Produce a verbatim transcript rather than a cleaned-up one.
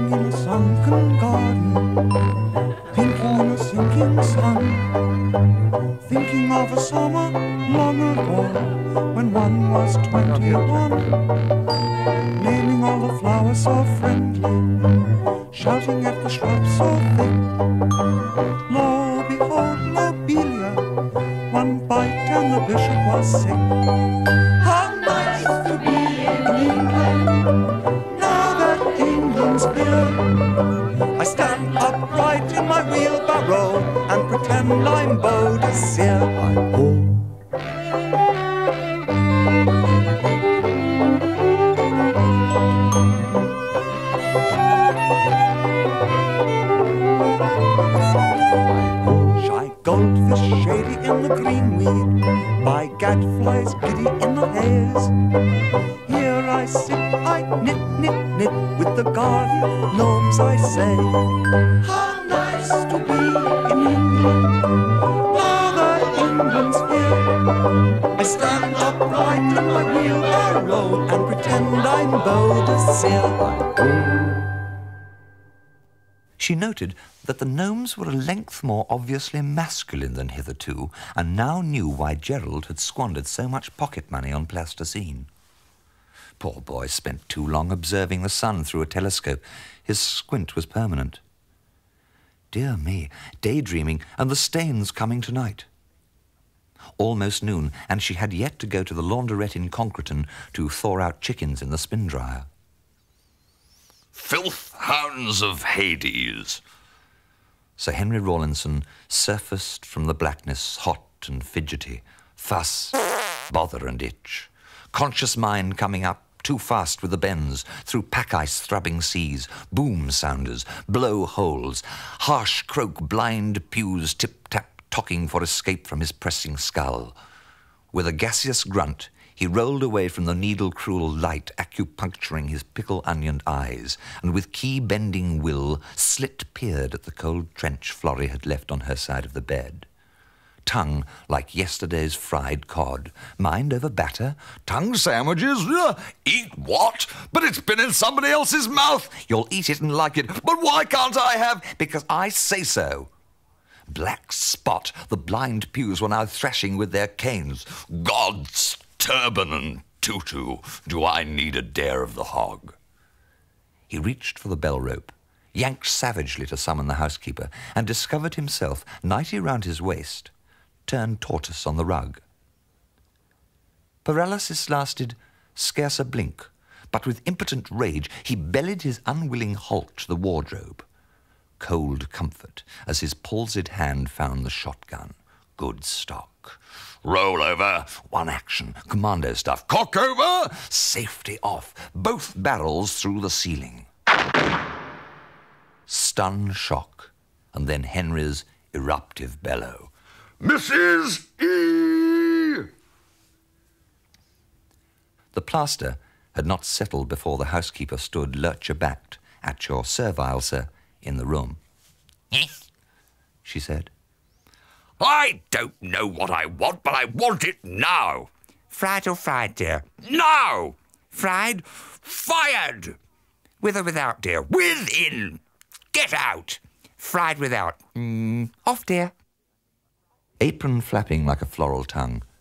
Sitting in a sunken garden, thinking in a sinking sun, thinking of a summer long ago when one was twenty-one, naming all the flowers so friendly, shouting at the shrubs so thick. Lo, behold, lobelia, one bite and the bishop was sick. How nice to be in England, now that England's here. I stand upright in my wheelbarrow and pretend I'm Bodicea. I oh. Goldfish shady in the greenweed, by gadflies giddy in the haze. Here I sit, I knit, knit, knit, with the garden gnomes I say. How nice to be in England, now that England's here. I stand upright in my wheelbarrow and pretend I'm Bodicea. She noted that the gnomes were a length more obviously masculine than hitherto, and now knew why Gerald had squandered so much pocket money on plasticine. Poor boy spent too long observing the sun through a telescope. His squint was permanent. Dear me, daydreaming, and the stains coming tonight. Almost noon, and she had yet to go to the laundrette in Concreton to thaw out chickens in the spin-dryer. Filth hounds of Hades. Sir Henry Rawlinson surfaced from the blackness, hot and fidgety. Fuss, bother and itch. Conscious mind coming up too fast with the bends, through pack-ice thrubbing seas, boom sounders, blow holes, harsh croak blind pews tip-tap tocking for escape from his pressing skull. With a gaseous grunt, he rolled away from the needle-cruel light acupuncturing his pickle-onioned eyes, and with key-bending will, slit-peered at the cold trench Florrie had left on her side of the bed. Tongue like yesterday's fried cod. Mind over batter? Tongue sandwiches? Uh, eat what? But it's been in somebody else's mouth. You'll eat it and like it, but why can't I have? Because I say so. Black spot, the blind pews were now thrashing with their canes. God's turban and tutu, do I need a dare of the hog? He reached for the bell rope, yanked savagely to summon the housekeeper, and discovered himself, nighty round his waist, turned tortoise on the rug. Paralysis lasted scarce a blink, but with impotent rage he bellied his unwilling halt to the wardrobe. Cold comfort as his palsied hand found the shotgun. Good stock. Roll over. One action. Commando stuff. Cock over. Safety off. Both barrels through the ceiling. Stun shock, and then Henry's eruptive bellow. Missus E! The plaster had not settled before the housekeeper stood lurcher-backed at your servile, sir, in the room. Yes, she said. I don't know what I want, but I want it now. Fried or fried, dear? Now! Fried? Fired! With or without, dear? Within! Get out! Fried without. Mm, off, dear. Apron flapping like a floral tongue,